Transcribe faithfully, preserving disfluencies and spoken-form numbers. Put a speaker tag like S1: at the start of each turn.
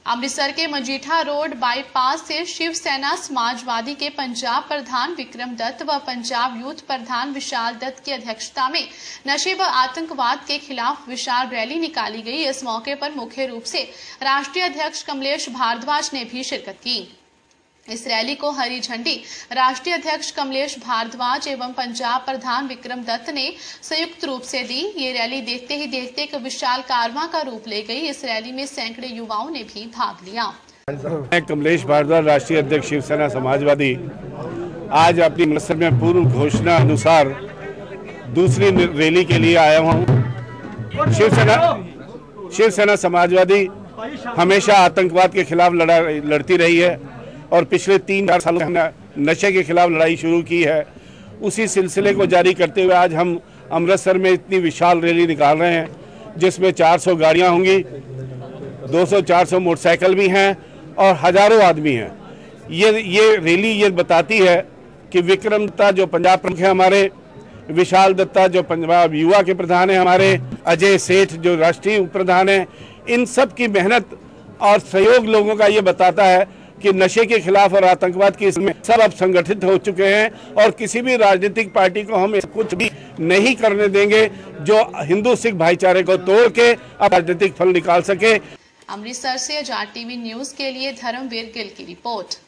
S1: अमृतसर के Majitha road bypass से शिव सेना समाजवादी के पंजाब प्रधान विक्रम दत्त व पंजाब यूथ प्रधान विशाल दत्त की अध्यक्षता में नशे व आतंकवाद के खिलाफ विशाल रैली निकाली गई। इस मौके पर मुख्य रूप से राष्ट्रीय अध्यक्ष कमलेश भारद्वाज ने भी शिरकत की। इस रैली को हरी झंडी राष्ट्रीय अध्यक्ष कमलेश भारद्वाज एवं पंजाब प्रधान विक्रम दत्त ने संयुक्त रूप से दी। ये रैली देखते ही देखते एक विशाल कारवां का रूप ले गई। इस रैली में सैकड़े युवाओं ने भी भाग लिया।
S2: मैं कमलेश भारद्वाज राष्ट्रीय अध्यक्ष शिव सेना समाजवादी आज अपनी अमृतसर में पूर्व घोषणा अनुसार दूसरी रैली के लिए आया हूँ। शिवसेना शिवसेना समाजवादी हमेशा आतंकवाद के खिलाफ लड़ा लड़ती रही है और पिछले तीन चार सालों में नशे के खिलाफ लड़ाई शुरू की है। उसी सिलसिले को जारी करते हुए आज हम अमृतसर में इतनी विशाल रैली निकाल रहे हैं, जिसमें चार सौ गाड़ियां होंगी, दो सौ चार सौ मोटरसाइकिल भी हैं और हजारों आदमी हैं। ये ये रैली ये बताती है कि विक्रम दत्ता जो पंजाब प्रमुख है हमारे, विशाल दत्ता जो पंजाब युवा के प्रधान है हमारे, अजय सेठ जो राष्ट्रीय उप प्रधान है, इन सब की मेहनत और सहयोग लोगों का ये बताता है कि नशे के खिलाफ और आतंकवाद की इसमें सब अब संगठित हो चुके हैं और किसी भी राजनीतिक पार्टी को हम कुछ भी नहीं करने देंगे जो हिंदू सिख भाईचारे को तोड़ के अब राजनीतिक फल निकाल सके।
S1: अमृतसर से आर टीवी न्यूज के लिए धर्मवीर गिल की रिपोर्ट।